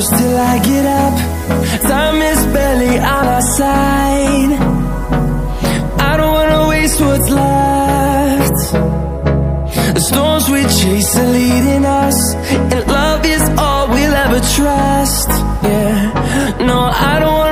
till I get up. Time is barely on our side. I don't wanna waste what's left. The storms we chase are leading us, and love is all we'll ever trust. Yeah, no, I don't wanna